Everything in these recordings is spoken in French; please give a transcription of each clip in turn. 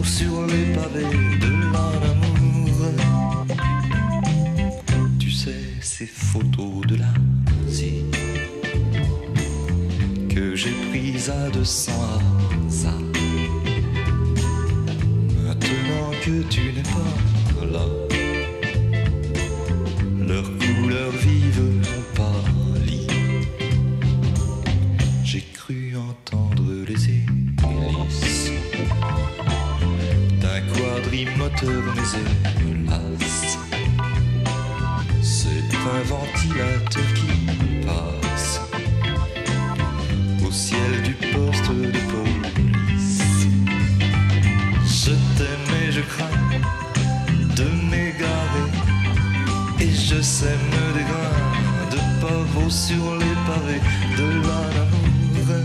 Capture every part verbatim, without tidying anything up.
pavots sur les pavés de l'amour. Tu sais, ces photos de l'Asie que j'ai prises à deux cents hasards. Maintenant que tu n'es pas là, leurs couleurs vives ont pâli. J'ai cru entendre les hélices d'un quadrimoteur, mais hélas, c'est un ventilateur qui passe au ciel du poste de police. Je t'aime et je crains de m'égarer, et je sème des grains de pavots sur les pavés de l'amour.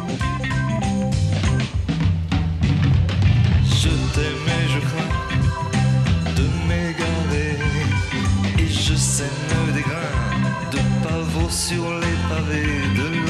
Je t'aime et je crains de m'égarer, et je sème des grains de pavots sur les pavés de l'amour.